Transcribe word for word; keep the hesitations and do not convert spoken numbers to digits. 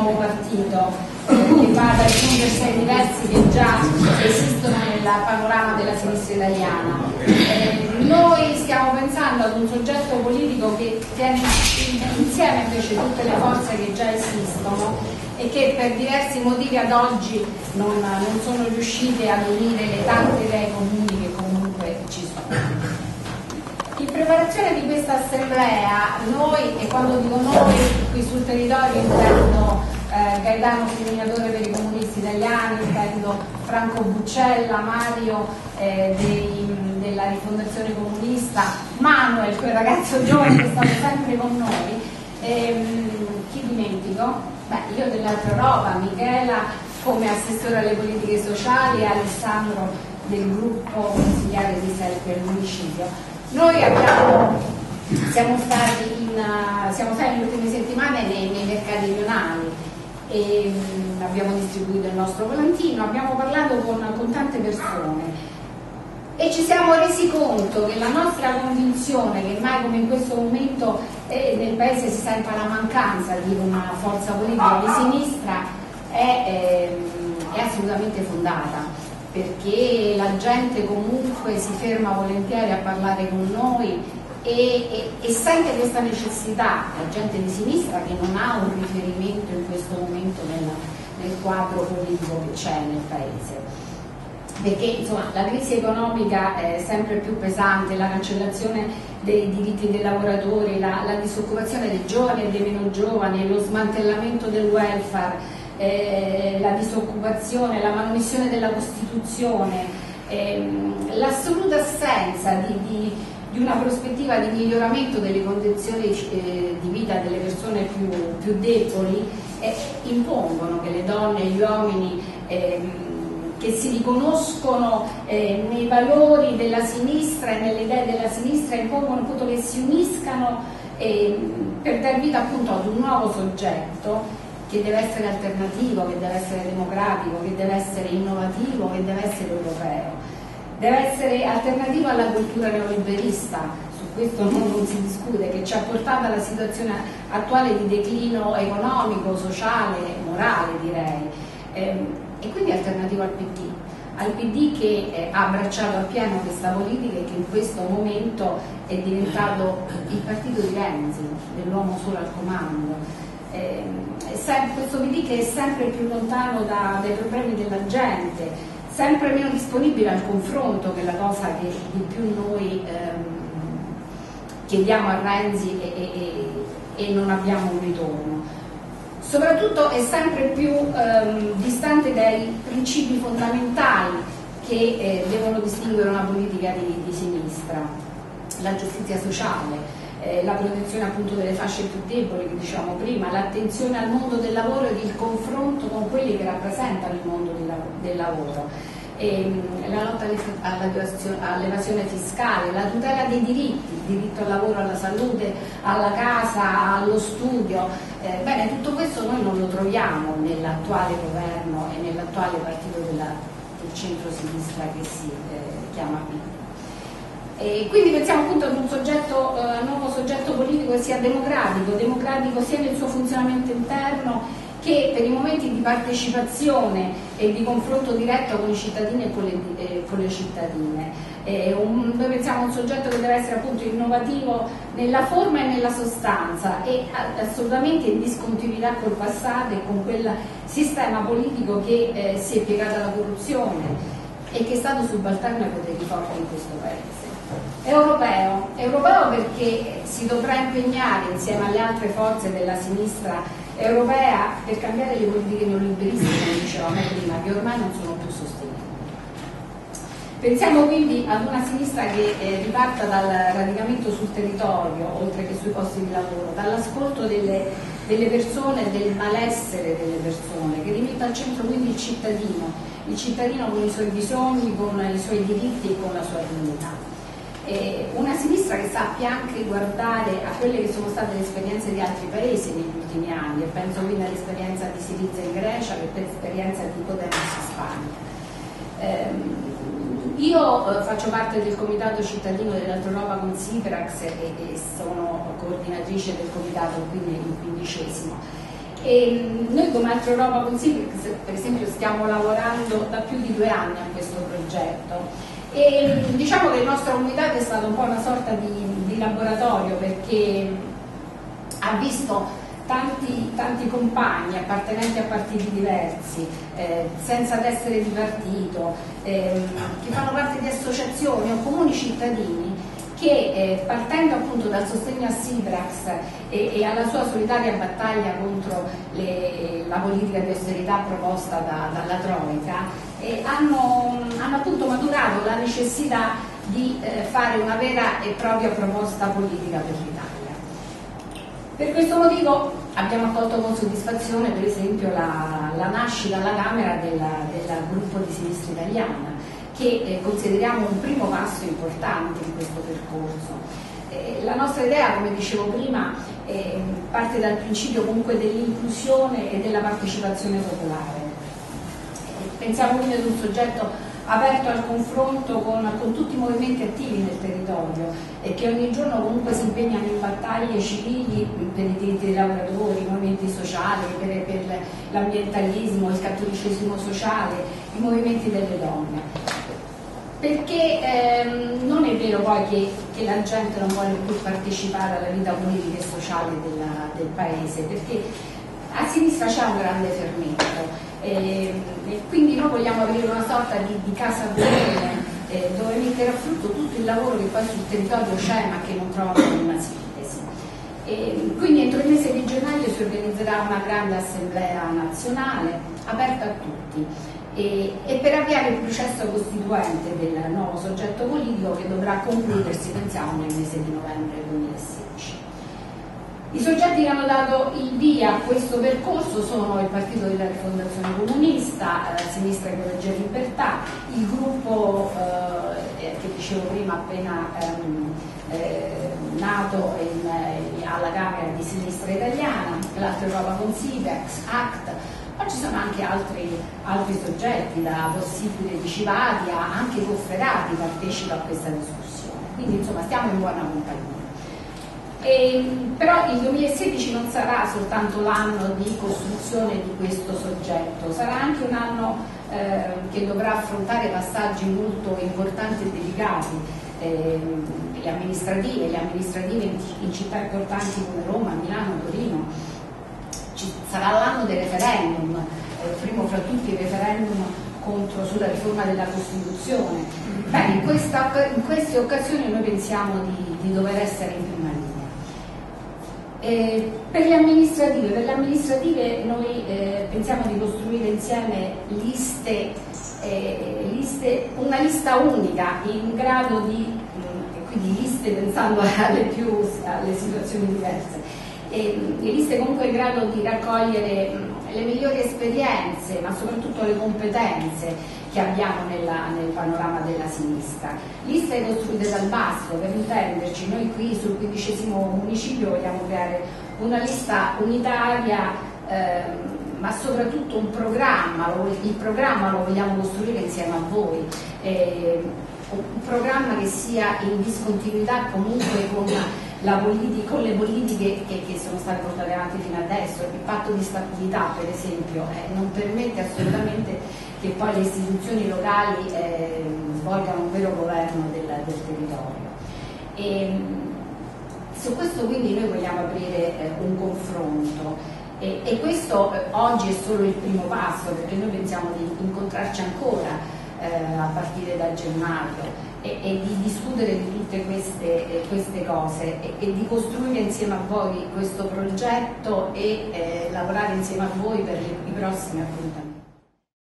nuovo partito eh, che va ad aggiungersi ai diversi che già esistono nel panorama della sinistra italiana. Eh, noi stiamo pensando ad un soggetto politico che tiene insieme invece tutte le forze che già esistono e che per diversi motivi ad oggi non, non sono riuscite ad unire le tante idee comuni che comunque ci sono. In preparazione di questa assemblea, noi, e quando dico noi, qui sul territorio intendo eh, Gaetano Scriminatore per i comunisti italiani, intendo Franco Buccella, Mario eh, dei, della Rifondazione Comunista, Manuel, quel ragazzo giovane che è stato sempre con noi, ehm, chi dimentico? Beh, io dell'Altra Europa, Michela come assessore alle politiche sociali e Alessandro del gruppo consigliare di Self per l'omicidio. Noi abbiamo, siamo stati in, uh, siamo stati nelle ultime settimane nei, nei mercati rionali e um, abbiamo distribuito il nostro volantino, abbiamo parlato con, con tante persone e ci siamo resi conto che la nostra convinzione che mai come in questo momento eh, nel Paese si senta la mancanza di una forza politica di sinistra è, eh, è assolutamente fondata, perché la gente comunque si ferma volentieri a parlare con noi e, e, e sente questa necessità, la gente di sinistra che non ha un riferimento in questo momento nel, nel quadro politico che c'è nel Paese. Perché insomma la crisi economica è sempre più pesante, la cancellazione dei diritti dei lavoratori, la, la disoccupazione dei giovani e dei meno giovani, lo smantellamento del welfare, Eh, la disoccupazione, la manomissione della Costituzione, ehm, l'assoluta assenza di, di, di una prospettiva di miglioramento delle condizioni eh, di vita delle persone più, più deboli eh, impongono che le donne e gli uomini ehm, che si riconoscono eh, nei valori della sinistra e nelle idee della sinistra impongono appunto che si uniscano eh, per dar vita appunto ad un nuovo soggetto che deve essere alternativo, che deve essere democratico, che deve essere innovativo, che deve essere europeo. Deve essere alternativo alla cultura neoliberista, su questo non, non si discute, che ci ha portato alla situazione attuale di declino economico, sociale, morale direi. Ehm, e quindi alternativo al P D, al P D che eh, ha abbracciato appieno questa politica e che in questo momento è diventato il partito di Renzi, dell'uomo solo al comando. Eh, questo P D che è sempre più lontano da, dai problemi della gente, sempre meno disponibile al confronto, che è la cosa che di più noi ehm, chiediamo a Renzi e, e, e non abbiamo un ritorno. Soprattutto è sempre più ehm, distante dai principi fondamentali che eh, devono distinguere una politica di, di sinistra, la giustizia sociale, la protezione appunto delle fasce più deboli che dicevamo prima, l'attenzione al mondo del lavoro e il confronto con quelli che rappresentano il mondo del lavoro, e, la lotta all'evasione fiscale, la tutela dei diritti, il diritto al lavoro, alla salute, alla casa, allo studio. Eh, bene, tutto questo noi non lo troviamo nell'attuale governo e nell'attuale partito della, del centro-sinistra che si eh, chiama P D. E quindi pensiamo appunto ad un soggetto, uh, nuovo soggetto politico che sia democratico, democratico sia nel suo funzionamento interno che per i momenti di partecipazione e di confronto diretto con i cittadini e con le, eh, con le cittadine. Eh, un, noi pensiamo a un soggetto che deve essere appunto innovativo nella forma e nella sostanza e assolutamente in discontinuità col passato e con quel sistema politico che eh, si è piegato alla corruzione e che è stato subalterno ai poteri forti in questo Paese. Europeo, europeo perché si dovrà impegnare insieme alle altre forze della sinistra europea per cambiare le politiche neoliberiste, come dicevamo prima, che ormai non sono più sostenibili. Pensiamo quindi ad una sinistra che eh, riparta dal radicamento sul territorio, oltre che sui posti di lavoro, dall'ascolto delle, delle persone, del malessere delle persone, che rimetta al centro quindi il cittadino, il cittadino con i suoi bisogni, con i suoi diritti e con la sua dignità. Eh, una sinistra che sappia anche guardare a quelle che sono state le esperienze di altri paesi negli ultimi anni, e penso quindi all'esperienza di Syriza in Grecia e all'esperienza di Podemos in Spagna. Eh, io eh, faccio parte del comitato cittadino dell'Altra Europa con Siprax e, e sono coordinatrice del comitato, quindi il quindicesimo. E noi come Altra Europa con Civics, per esempio, stiamo lavorando da più di due anni a questo progetto e diciamo che il nostro comunità è stata un po' una sorta di, di laboratorio, perché ha visto Tanti, tanti compagni appartenenti a partiti diversi, eh, senza essere di partito, eh, che fanno parte di associazioni o comuni cittadini che eh, partendo appunto dal sostegno a Sibrax e, e alla sua solitaria battaglia contro le, la politica di austerità proposta da, dalla Troica, eh, hanno, hanno appunto maturato la necessità di eh, fare una vera e propria proposta politica per l'Italia. Per questo motivo abbiamo accolto con soddisfazione per esempio la, la nascita alla Camera del gruppo di Sinistra Italiana, che eh, consideriamo un primo passo importante in questo percorso. Eh, la nostra idea, come dicevo prima, eh, parte dal principio comunque dell'inclusione e della partecipazione popolare. Eh, pensiamo quindi ad un soggetto aperto al confronto con, con tutti i movimenti attivi nel territorio e che ogni giorno comunque si impegnano in battaglie civili per i diritti dei lavoratori, i movimenti sociali, per, per l'ambientalismo, il cattolicesimo sociale, i movimenti delle donne. Perché ehm, non è vero poi che, che la gente non vuole più partecipare alla vita politica e sociale della, del paese, perché a sinistra c'è un grande fermento. E, e quindi noi vogliamo aprire una sorta di, di casa comune eh, dove mettere a frutto tutto il lavoro che poi sul territorio c'è ma che non trova una sintesi. E, quindi entro il mese di gennaio si organizzerà una grande assemblea nazionale aperta a tutti e, e per avviare il processo costituente del nuovo soggetto politico che dovrà concludersi, pensiamo, nel mese di novembre duemilasedici. I soggetti che hanno dato il via a questo percorso sono il Partito della Rifondazione Comunista, eh, Sinistra Ecologia e Libertà, il gruppo eh, che dicevo prima appena ehm, eh, nato in, eh, alla Camera di Sinistra Italiana, l'Altra Europa con Sivex, A C T, ma ci sono anche altri, altri soggetti, da Possibile di Civadia, anche Cofferati partecipa a questa discussione, quindi insomma stiamo in buona compagnia. E, però il duemilasedici non sarà soltanto l'anno di costruzione di questo soggetto, sarà anche un anno eh, che dovrà affrontare passaggi molto importanti e delicati, eh, le amministrative, le amministrative in, in città importanti come Roma, Milano, Torino. Ci sarà l'anno del referendum, eh, primo fra tutti il referendum contro, sulla riforma della Costituzione. Beh, in, questa, in queste occasioni noi pensiamo di, di dover essere in prima linea. Eh, per le amministrative, per le amministrative noi eh, pensiamo di costruire insieme liste, eh, liste, una lista unica in grado di, mh, quindi liste pensando alle, più, alle situazioni diverse, e, e liste comunque in grado di raccogliere mh, le migliori esperienze, ma soprattutto le competenze che abbiamo nella, nel panorama della sinistra. Liste costruite dal basso, per intenderci, noi qui sul quindicesimo municipio vogliamo creare una lista unitaria, ehm, ma soprattutto un programma, il programma lo vogliamo costruire insieme a voi, eh, un programma che sia in discontinuità comunque con, la politica, con le politiche che, che sono state portate avanti fino adesso. Il patto di stabilità, per esempio, eh, non permette assolutamente che poi le istituzioni locali eh, svolgano un vero governo del, del territorio. E, su questo quindi noi vogliamo aprire eh, un confronto e, e questo eh, oggi è solo il primo passo, perché noi pensiamo di incontrarci ancora eh, a partire da gennaio e, e di discutere di tutte queste, eh, queste cose e, e di costruire insieme a voi questo progetto e eh, lavorare insieme a voi per i prossimi appuntamenti.